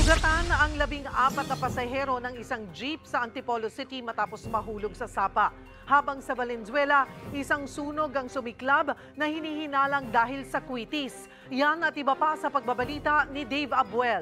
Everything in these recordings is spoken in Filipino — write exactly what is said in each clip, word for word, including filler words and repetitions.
Sugatan ang labing apat na pasahero ng isang jeep sa Antipolo City matapos mahulog sa sapa. Habang sa Valenzuela, isang sunog ang sumiklab na hinihinalang dahil sa kwitis. Yan at iba pa sa pagbabalita ni Dave Abuel.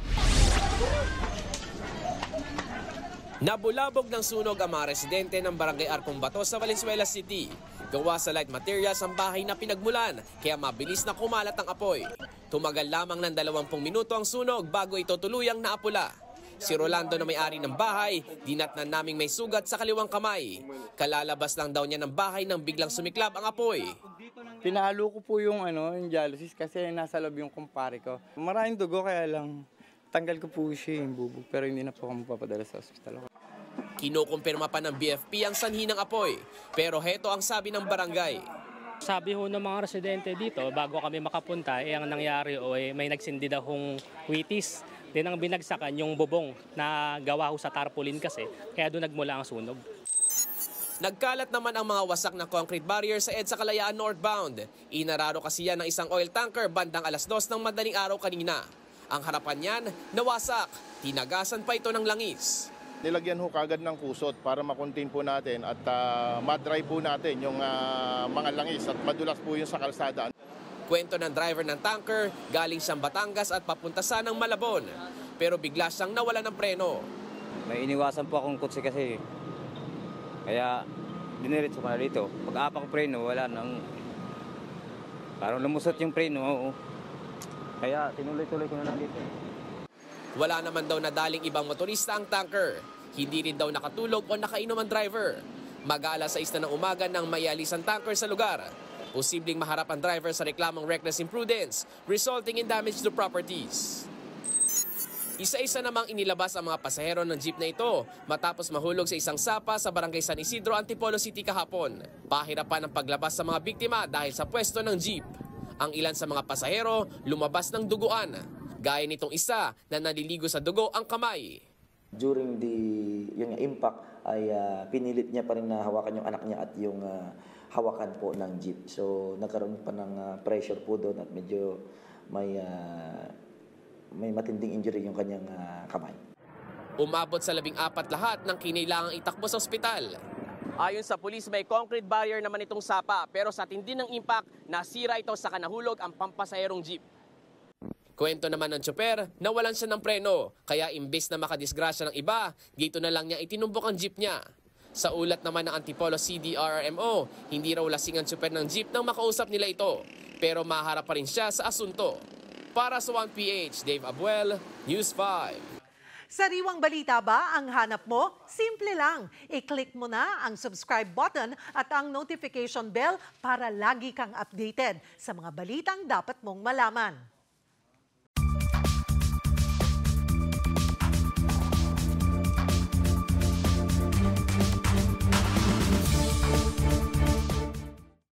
Nabulabog ng sunog ang mga residente ng Barangay Arcombato sa Valenzuela City. Gawa sa light materials ang bahay na pinagmulan, kaya mabilis na kumalat ang apoy. Tumagal lamang ng dalawampung minuto ang sunog bago ito tuluyang naapula. Si Rolando na may-ari ng bahay, dinatnan naming may sugat sa kaliwang kamay. Kalalabas lang daw niya ng bahay nang biglang sumiklab ang apoy. Pinahalo ko po yung, ano, yung dialysis kasi nasa loob yung kumpare ko. Maraming dugo kaya lang tanggal ko po siya yung bubog pero hindi na po ako mapapadala sa ospital. Kinukumpirma pa ng B F P ang sanhi ng apoy, pero heto ang sabi ng barangay. Sabi ho ng mga residente dito, bago kami makapunta, eh, ang nangyari o eh, may nagsindi daw hong kwitis. Din ang binagsakan yung bubong na gawa ho sa tarpaulin kasi, kaya doon nagmula ang sunog. Nagkalat naman ang mga wasak na concrete barrier sa EDSA Kalayaan northbound. Inararo kasi yan ng isang oil tanker bandang alas dos ng madaling araw kanina. Ang harapan niyan, nawasak. Tinagasan pa ito ng langis. Nilagyan ho kagad ng kusot para makontain po natin at uh, madry po natin yung uh, mga langis at madulas po yung sa kalsada. Kwento ng driver ng tanker, galing siyang Batangas at papunta sanang Malabon. Pero bigla siyang nawala ng preno. May iniwasan po akong kutsi kasi. Kaya diniritso ko na dito. Pag-apa ko preno, wala nang... Parang lumusot yung preno. Oo. Kaya tinuloy-tuloy ko na lang dito. Wala naman daw nadaling ibang motorista ang tanker. Hindi rin daw nakatulog o nakainom ang driver. Mag-aalas sais na ng umaga nang mayalis ang tanker sa lugar. Posibleng maharap ang driver sa reklamong reckless imprudence, resulting in damage to properties. Isa-isa namang inilabas ang mga pasahero ng jeep na ito matapos mahulog sa isang sapa sa Barangay San Isidro, Antipolo City kahapon. Pahirapan ang paglabas sa mga biktima dahil sa pwesto ng jeep. Ang ilan sa mga pasahero lumabas ng duguan. Gaya nitong isa na naliligo sa dugo ang kamay. During the yung impact ay uh, pinilit niya pa rin na hawakan yung anak niya at yung uh, hawakan po ng jeep. So nagkaroon pa ng uh, pressure po doon at medyo may uh, may matinding injury yung kanyang uh, kamay. Umabot sa labing apat lahat ng kinailangang itakbo sa ospital. Ayon sa pulis, may concrete barrier naman itong sapa pero sa tindi ng impact, nasira ito sa kanahulog ang pampasaherong jeep. Kwento naman ng tsoper, nawalan siya ng preno, kaya imbes na makadisgrasya ng iba, dito na lang niya itinumbok ang jeep niya. Sa ulat naman ng Antipolo C D R R M O, hindi raw lasing ang tsoper ng jeep nang makausap nila ito, pero maharap pa rin siya sa asunto. Para sa one P H, Dave Abuel, News five. Sariwang balita ba ang hanap mo? Simple lang. I-click mo na ang subscribe button at ang notification bell para lagi kang updated sa mga balitang dapat mong malaman.